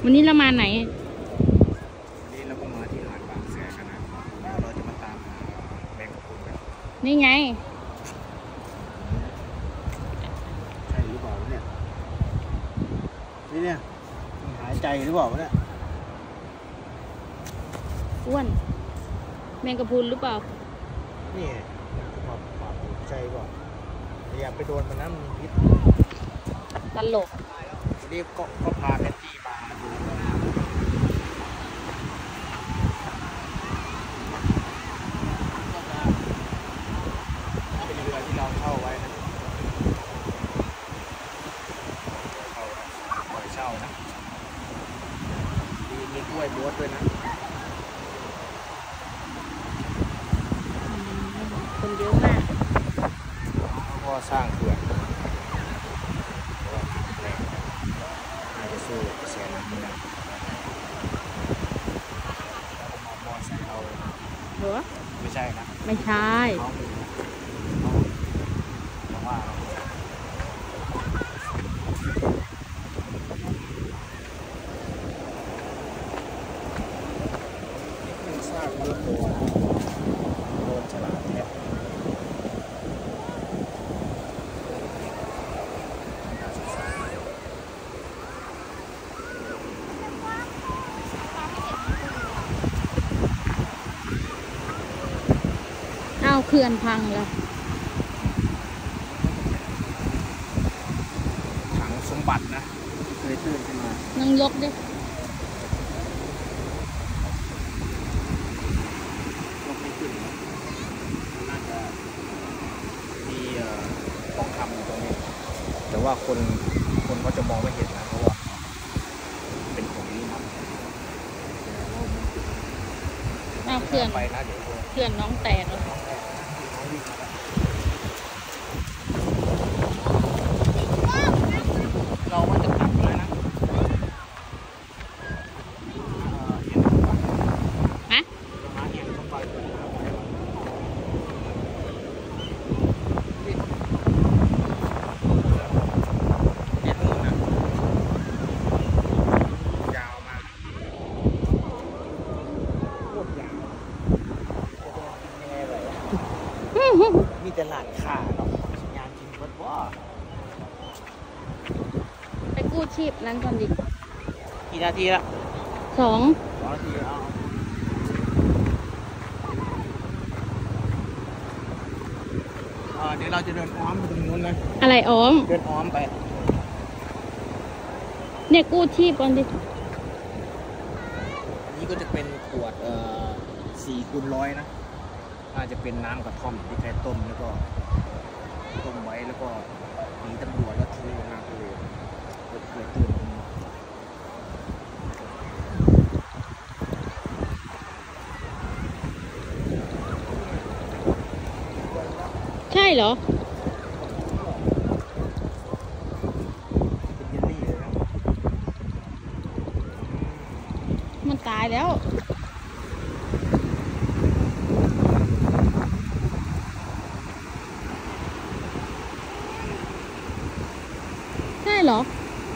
วันนี้เรามาไหนวันนี้เราก็มาที่หาดบางแสนกันนะแล้วเราจะมาตามหาแมงกะพรุนกันนี่ไงใช่หรือเปล่าเนี่ยนี่เนี่ยหายใจหรือเปล่าเนี่ยอ้วนแมงกะพรุนหรือเปล่านี่ความใจเปล่าอย่าไปโดนมันนะมันพิษตลกวันนี้ก็พาแพตตี้มาดูเป็นเรือที่เราเช่าไว้นะปล่อยเช่านะมีกล้วยบวชด้วยนะคนเยอะมากแล้วก็สร้างเขื่อนน่าจะสู้กระแสน้ำไม่ได้แล้วก็มอไซค์เราเหรอไม่ใช่นะไม่ใช่แต่ว่านี่สร้างเรือโดนฉลามแทะเขื่อนพังแล้วถังสมบัตินะเคยตื้นขึ้นมานั่งยกดิยกไม่ขึ้นน่าจะมีทองคำอยู่ตรงนี้แต่ว่าคนเขาจะมองไม่เห็นนะเพราะว่าเป็นของนี้นะเขื่อนไปนะเดี๋ยวเขื่อนน้องแตกแล้วเราก็จะกลับเลยนะฮะยาวมากโคตรยาวจะเดินยังไงเลยมีแต่หลานขาเนาะงานจริงวัดว่าไปกู้ชีพนั้นก่อนดิกี่นาทีละ 2 นาทีเอาเดี๋ยวเราจะเดินอ้อมไปตรงนู้นนะอะไรอ้อมเดินอ้อมไปเนี่ยกู้ชีพก่อนดิอันนี้ก็จะเป็นขวด4x100นะน่าจะเป็นน้ำกระท่อมที่ใช้ต้มแล้วก็ต้มไว้แล้วก็หนีตำรวจแล้วทิ้งลงน้ำทะเลเกิดตื่นใช่เหรอเป็นเยลลี่เลยนะมันตายแล้วใช่เหรอ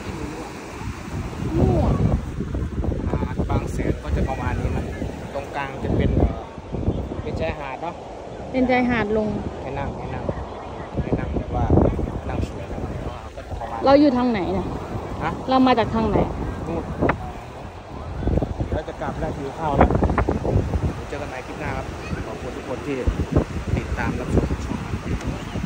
มั่วหาดบางแสนก็จะประมาณนี้นะตรงกลางจะเป็นชายหาดเนาะเป็นชายหาดลงให้นั่งแบบว่านั่งสวยนะเราอยู่ทางไหนเนี่ยเรามาจากทางไหนนู่นเราจะกลับแล้วหิวข้าวแล้วเจอกันใหม่คลิปหน้าครับขอบคุณทุกคนที่ติดตามรับชมช่อง